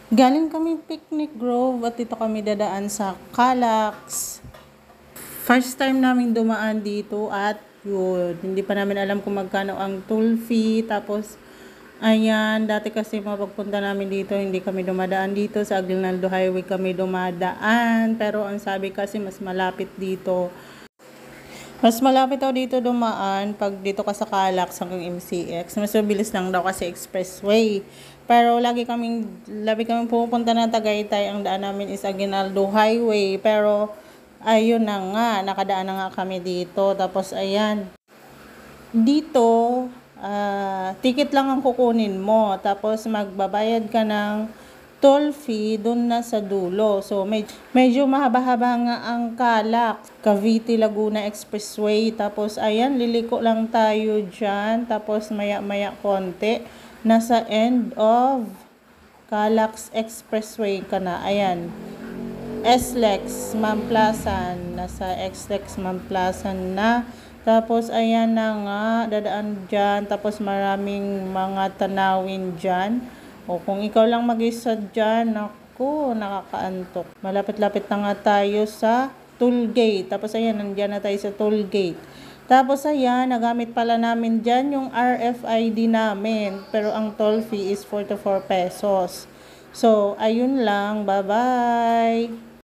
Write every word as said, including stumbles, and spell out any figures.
Galing kami Picnic Grove at dito kami dadaan sa Calax. First time namin dumaan dito at yun, hindi pa namin alam kung magkano ang toll fee. Tapos, ayan, dati kasi mapagpunta namin dito, hindi kami dumadaan dito. Sa Aguinaldo Highway kami dumadaan. Pero ang sabi kasi mas malapit dito. Mas malapit daw dito dumaan pag dito ka sa Calax hanggang M C X. Mas mabilis lang daw kasi expressway. Pero lagi kaming, labi kaming pupunta ng Tagaytay. Ang daan namin is Aguinaldo Highway. Pero, ayun na nga, nakadaan na nga kami dito. Tapos, ayan. Dito, uh, ticket lang ang kukunin mo. Tapos, magbabayad ka ng toll fee doon na sa dulo. So, med- medyo mahaba-haba nga ang Calax, Cavite Laguna Expressway. Tapos, ayan, liliko lang tayo dyan. Tapos, maya-maya konti. Nasa end of Calax Expressway ka na. Ayan. S L E X Mamplasan. Nasa S L E X Mamplasan na. Tapos, ayan na nga, dadaan dyan. Tapos, maraming mga tanawin dyan. O kung ikaw lang mag-isa dyan, naku, nakakaantok. Malapit-lapit na nga tayo sa toll gate. Tapos ayan, nandiyan na tayo sa toll gate. Tapos ayan, nagamit pala namin dyan yung R F I D namin. Pero ang toll fee is forty-four pesos. So, ayun lang. Bye-bye!